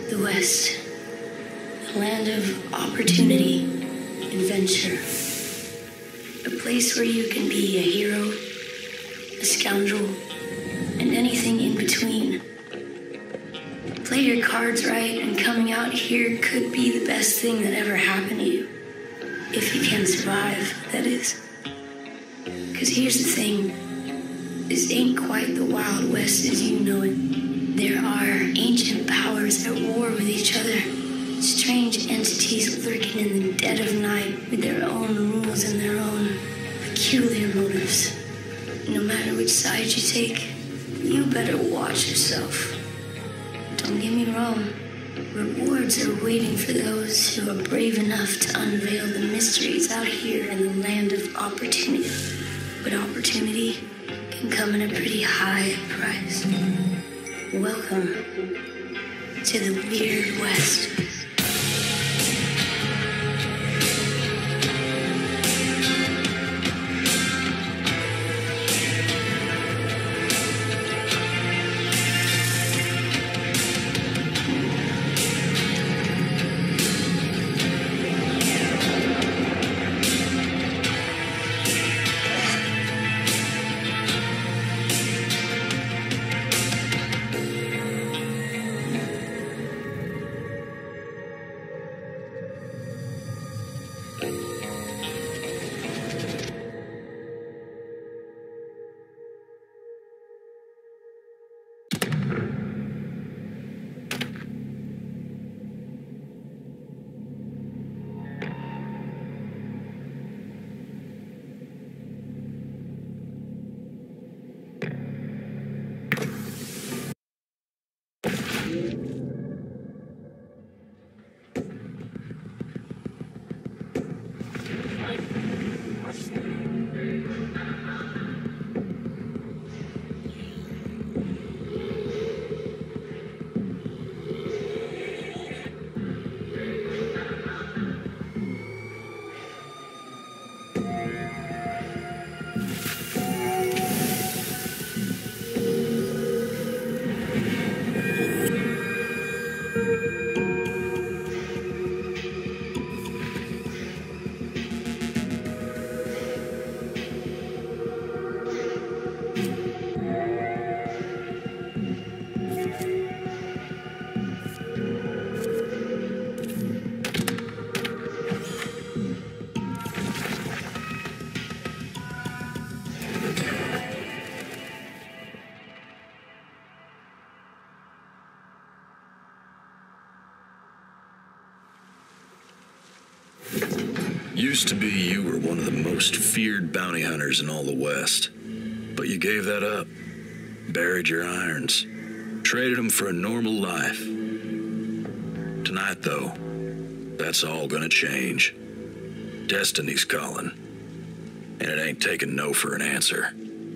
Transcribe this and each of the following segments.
The West, a land of opportunity, adventure, a place where you can be a hero, a scoundrel, and anything in between. Play your cards right, and coming out here could be the best thing that ever happened to you. If you can survive, that is. Because here's the thing, this ain't quite the Wild West as you know it. There are ancient powers at war with each other, strange entities lurking in the dead of night with their own rules and their own peculiar motives. No matter which side you take, you better watch yourself. Don't get me wrong, rewards are waiting for those who are brave enough to unveil the mysteries out here in the land of opportunity. But opportunity can come at a pretty high price. Welcome to the Weird West. Used to be you were one of the most feared bounty hunters in all the West. But you gave that up. Buried your irons. Traded them for a normal life. Tonight, though, that's all gonna change. Destiny's calling. And it ain't taking no for an answer.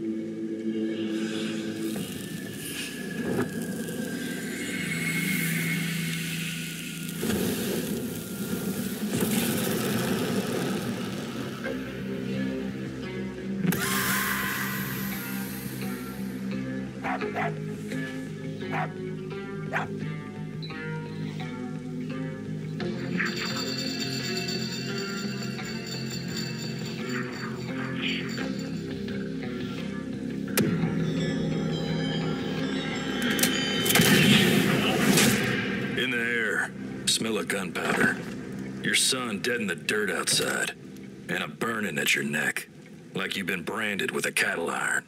In the air, smell of gunpowder. Your son dead in the dirt outside, and a burning at your neck, like you've been branded with a cattle iron.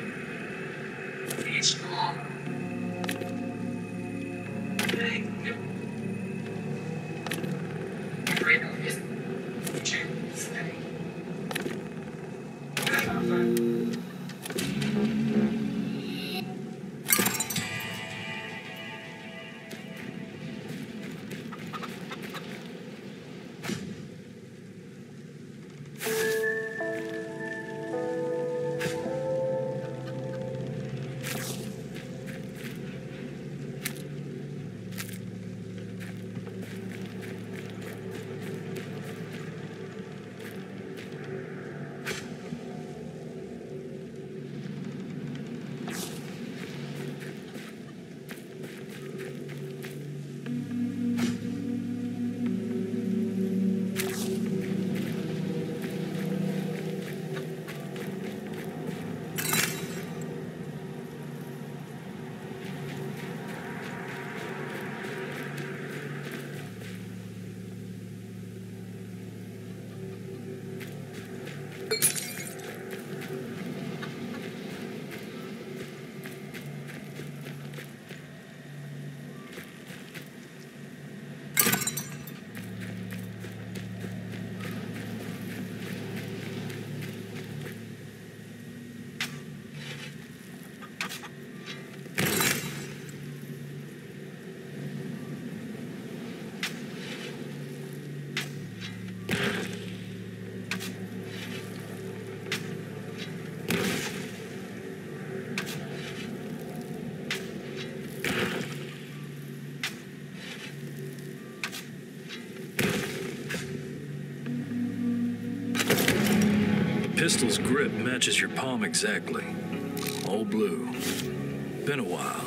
It's strong. pistol's grip matches your palm exactly. All blue. Been a while.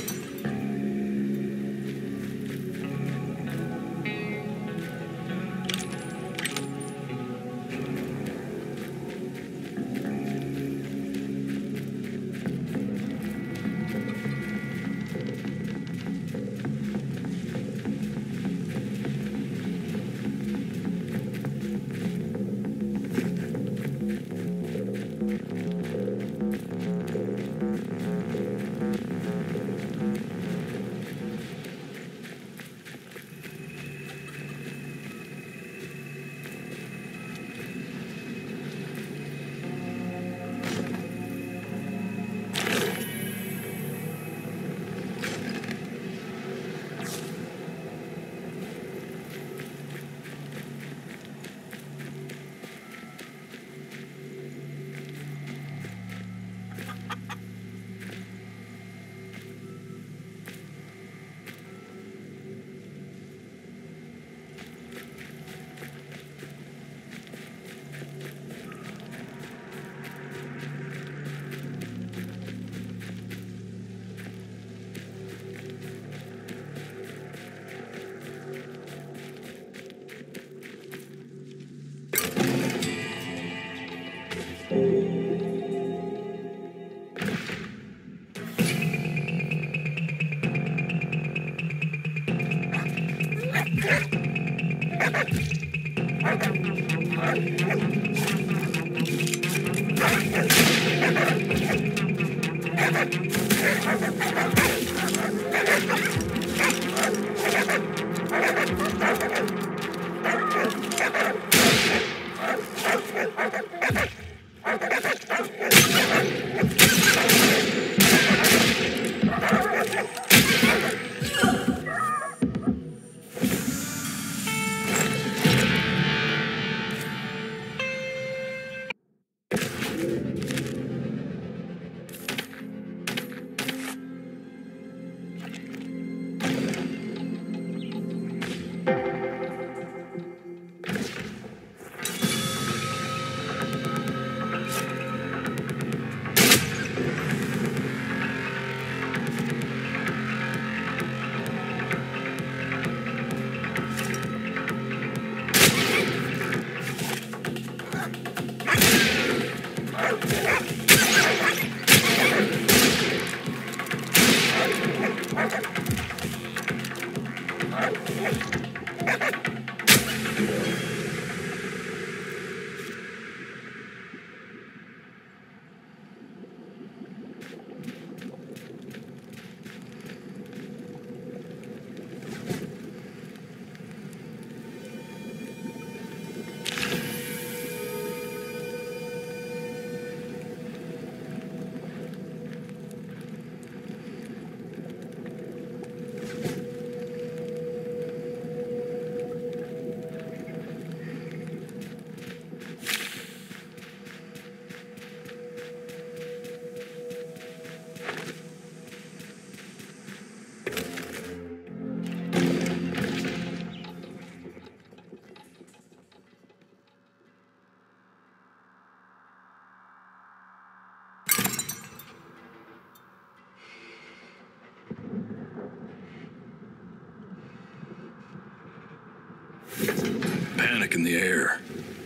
Panic in the air.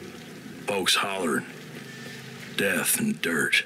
Folks hollering. Death and dirt.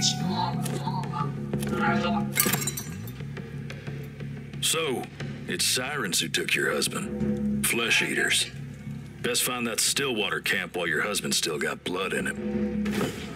So, it's sirens who took your husband. Flesh eaters. Best find that Stillwater camp while your husband still got blood in him.